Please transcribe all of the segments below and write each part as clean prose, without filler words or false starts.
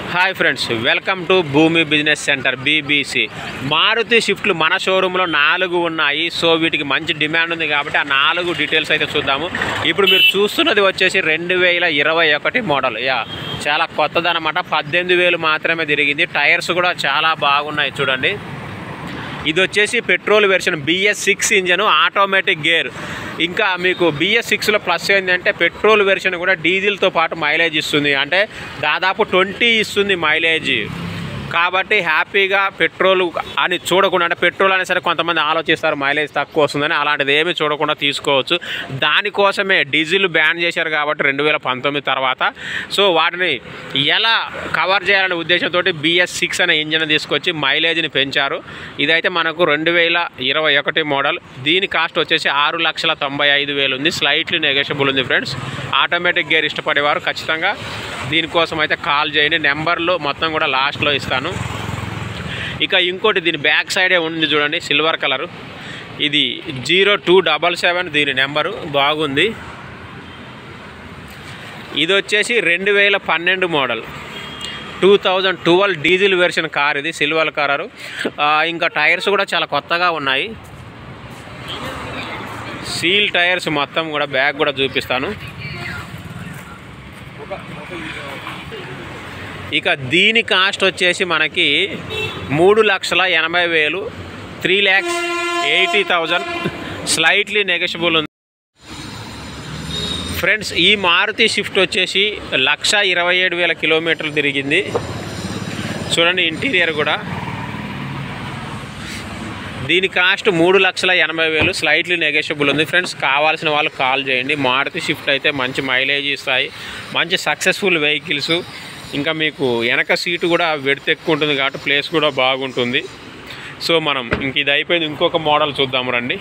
Hi friends, welcome to Bhoomi business centre BBC. Maruti స్విఫ్ట్లు మన షోరూంలో 4 ఉన్నాయి. సో వీటికి మంచి డిమాండ్ ఉంది కాబట్టి ఆ 4 డీటెయిల్స్ అయితే చూద్దాము. ఇప్పుడు మీరు చూస్తున్నది వచ్చేసి 2021 మోడల్. చాలా కొత్తదనమాట. 18,000 మాత్రమే తిరిగింది. టైర్స్ కూడా చాలా బాగున్నాయి చూడండి. ఇది వచ్చేసి petrol version BS6 engine, automatic gear. ఇంకా మీకు BS6లో ప్లస్ ఏంటంటే పెట్రోల్ వెర్షన్ కూడా డీజిల్తో పాటు మైలేజ్ ఇస్తుంది. అంటే దాదాపు 20 ఇస్తుంది మైలేజ్. కాబట్టి హ్యాపీగా పెట్రోల్ అని చూడకుండా, అంటే పెట్రోల్ అనే సరే కొంతమంది ఆలోచిస్తారు మైలేజ్ తక్కువ వస్తుందని, అలాంటిది ఏమీ చూడకుండా తీసుకోవచ్చు. దానికోసమే డీజిల్ బ్యాన్ చేశారు కాబట్టి 2019 తర్వాత. సో వాటిని ఎలా కవర్ చేయాలనే ఉద్దేశంతో BS6 అనే ఇంజన్ తీసుకొచ్చి మైలేజ్ని పెంచారు. ఇదైతే మనకు 2021 మోడల్. దీని కాస్ట్ వచ్చేసి 6,95,000 ఉంది. స్లైట్లీ నెగోషియబుల్ ఉంది ఫ్రెండ్స్. ఆటోమేటిక్ గేర్ ఇష్టపడేవారు ఖచ్చితంగా దీనికోసం అయితే కాల్ చేయండి. నెంబర్లు మొత్తం కూడా లాస్ట్లో ఇస్తాను. ఇక ఇంకోటి దీని బ్యాక్ సైడే ఉంది చూడండి, సిల్వర్ కలరు. ఇది 0277 దీని నెంబరు, బాగుంది. ఇది వచ్చేసి 2012 మోడల్, 2012 డీజిల్ వెర్షన్ కార్. ఇది సిల్వర్ కలరు. ఇంకా టైర్స్ కూడా చాలా కొత్తగా ఉన్నాయి. సీల్ టైర్స్ మొత్తం కూడా. బ్యాక్ కూడా చూపిస్తాను. ఇక దీని కాస్ట్ వచ్చేసి మనకి 3,80,000, 3,80,000 స్లైట్లీ నెగోషియబుల్ ఉంది ఫ్రెండ్స్. ఈ మారుతి స్విఫ్ట్ వచ్చేసి 1,27,000 కిలోమీటర్లు తిరిగింది చూడండి. ఇంటీరియర్ కూడా. దీని కాస్ట్ 3,80,000 స్లైట్లీ నెగోషియబుల్ ఉంది ఫ్రెండ్స్. కావాల్సిన వాళ్ళు కాల్ చేయండి. మారుతి స్విఫ్ట్ అయితే మంచి మైలేజ్ ఇస్తాయి, మంచి సక్సెస్ఫుల్ వెహికల్స్. ఇంకా మీకు వెనక సీటు కూడా వెడత ఎక్కువ ఉంటుంది కాబట్టి ప్లేస్ కూడా బాగుంటుంది. సో మనం ఇది అయిపోయింది. ఇంకొక మోడల్ చూద్దాము రండి.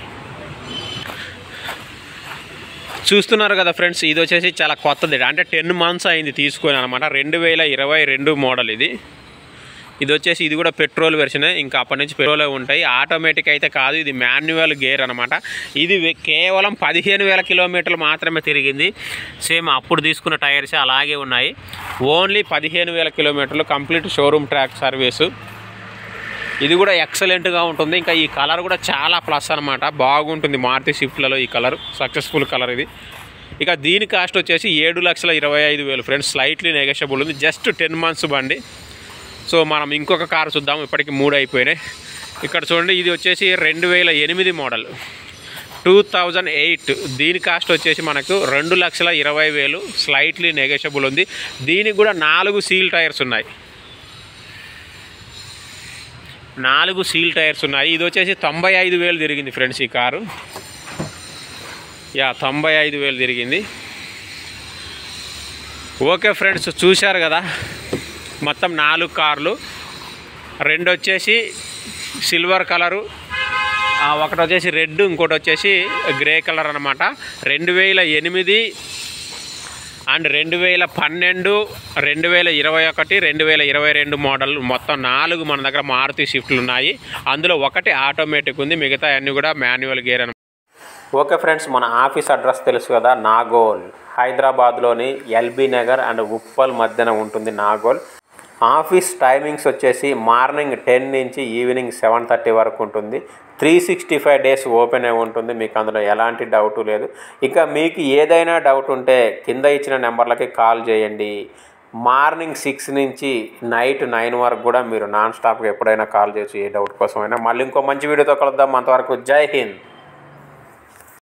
చూస్తున్నారు కదా ఫ్రెండ్స్, ఇది వచ్చేసి చాలా కొత్తది. అంటే 10 months అయింది తీసుకొని అనమాట. 2022 మోడల్ ఇది. ఇది వచ్చేసి ఇది కూడా పెట్రోల్ వెర్షనే. ఇంకా అప్పటి నుంచి పెట్రోలే ఉంటాయి. ఆటోమేటిక్ అయితే కాదు, ఇది మాన్యువల్ గేర్ అనమాట. ఇది కేవలం 15,000 కిలోమీటర్లు మాత్రమే తిరిగింది. సేమ్ అప్పుడు తీసుకున్న టైర్స్ అలాగే ఉన్నాయి. ఓన్లీ 15,000 కిలోమీటర్లు, కంప్లీట్ షోరూమ్ ట్రాక్ సర్వీసు. ఇది కూడా ఎక్సలెంట్గా ఉంటుంది. ఇంకా ఈ కలర్ కూడా చాలా ప్లస్ అనమాట, బాగుంటుంది. మారుతి స్విఫ్ట్లలో ఈ కలర్ సక్సెస్ఫుల్ కలర్ ఇది. ఇక దీని కాస్ట్ వచ్చేసి 7,25,000 ఫ్రెండ్స్. స్లైట్లీ నెగోషియబుల్ ఉంది. జస్ట్ 10 months బండి. సో మనం ఇంకొక కారు చూద్దాం. ఇప్పటికి 3 అయిపోయినాయి. ఇక్కడ చూడండి, ఇది వచ్చేసి 2008 మోడల్, 2008. దీని కాస్ట్ వచ్చేసి మనకు 2,20,000 స్లైట్లీ నెగోషియబుల్ ఉంది. దీనికి కూడా 4 సీల్ టైర్స్ ఉన్నాయి. 4 సీల్ టైర్స్ ఉన్నాయి. ఇది వచ్చేసి 95,000 తిరిగింది ఫ్రెండ్స్ ఈ కారు. 95,000 తిరిగింది. ఓకే ఫ్రెండ్స్, చూశారు కదా మొత్తం 4 కార్లు. 2 వచ్చేసి సిల్వర్ కలరు, ఒకటి వచ్చేసి రెడ్, ఇంకోటి వచ్చేసి గ్రే కలర్ అనమాట. 2008 అండ్ 2012, 2021, 2022 మోడల్. మొత్తం 4 మన దగ్గర మారుతి స్విఫ్ట్లు ఉన్నాయి. అందులో ఒకటి ఆటోమేటిక్ ఉంది, మిగతా అన్నీ కూడా మాన్యువల్ గేర్ అనమాట. ఓకే ఫ్రెండ్స్, మన ఆఫీస్ అడ్రస్ తెలుసు కదా, నాగోల్. హైదరాబాద్లోని LB నగర్ అండ్ ఉప్పల్ మధ్యన ఉంటుంది నాగోల్. ఆఫీస్ టైమింగ్స్ వచ్చేసి మార్నింగ్ 10 నుంచి ఈవినింగ్ 7:30 వరకు ఉంటుంది. 365 days ఓపెన్ అయి ఉంటుంది. మీకు అందులో ఎలాంటి డౌట్ లేదు. ఇక మీకు ఏదైనా డౌట్ ఉంటే కింద ఇచ్చిన నెంబర్లకి కాల్ చేయండి. మార్నింగ్ 6 నుంచి నైట్ 9 వరకు కూడా మీరు నాన్ స్టాప్గా ఎప్పుడైనా కాల్ చేయొచ్చు, ఏ డౌట్ కోసమైనా. మళ్ళీ ఇంకో మంచి వీడియోతో కలుద్దాం. అంతవరకు జై హింద్.